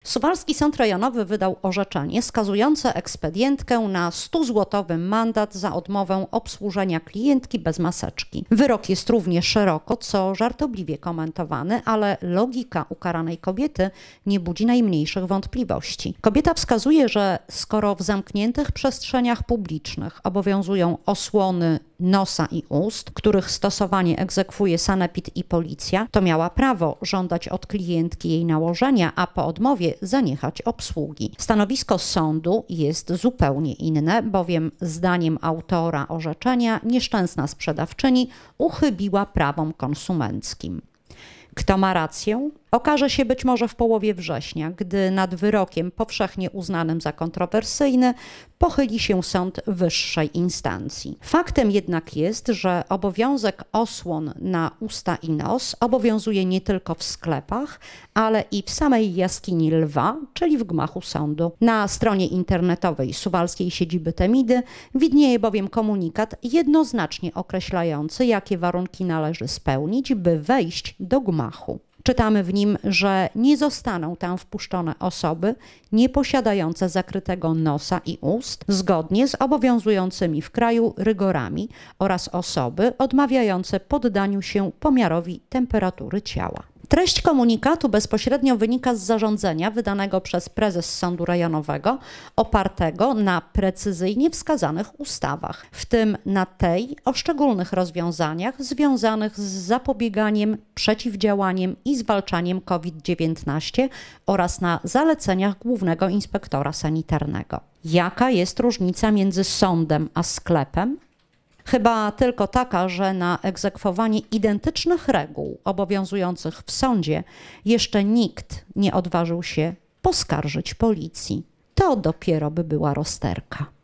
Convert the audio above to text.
Suwalski Sąd Rejonowy wydał orzeczenie skazujące ekspedientkę na 100-złotowy mandat za odmowę obsłużenia klientki bez maseczki. Wyrok jest równie szeroko, co żartobliwie komentowany, ale logika ukaranej kobiety nie budzi najmniejszych wątpliwości. Kobieta wskazuje, że skoro w zamkniętych przestrzeniach publicznych obowiązują osłony nosa i ust, których stosowanie egzekwuje sanepid i policja, to miała prawo żądać od klientki jej nałożenia, a po odmowie zaniechać obsługi. Stanowisko sądu jest zupełnie inne, bowiem zdaniem autora orzeczenia nieszczęsna sprzedawczyni uchybiła prawom konsumenckim. Kto ma rację? Okaże się być może w połowie września, gdy nad wyrokiem powszechnie uznanym za kontrowersyjny pochyli się sąd wyższej instancji. Faktem jednak jest, że obowiązek osłon na usta i nos obowiązuje nie tylko w sklepach, ale i w samej jaskini Lwa, czyli w gmachu sądu. Na stronie internetowej suwalskiej siedziby Temidy widnieje bowiem komunikat jednoznacznie określający, jakie warunki należy spełnić, by wejść do gmachu. Czytamy w nim, że nie zostaną tam wpuszczone osoby nieposiadające zakrytego nosa i ust zgodnie z obowiązującymi w kraju rygorami oraz osoby odmawiające poddaniu się pomiarowi temperatury ciała. Treść komunikatu bezpośrednio wynika z zarządzenia wydanego przez prezes Sądu Rejonowego opartego na precyzyjnie wskazanych ustawach, w tym na tej o szczególnych rozwiązaniach związanych z zapobieganiem, przeciwdziałaniem i zwalczaniem COVID-19 oraz na zaleceniach Głównego Inspektora Sanitarnego. Jaka jest różnica między sądem a sklepem? Chyba tylko taka, że na egzekwowanie identycznych reguł obowiązujących w sądzie jeszcze nikt nie odważył się poskarżyć policji. To dopiero by była rozterka.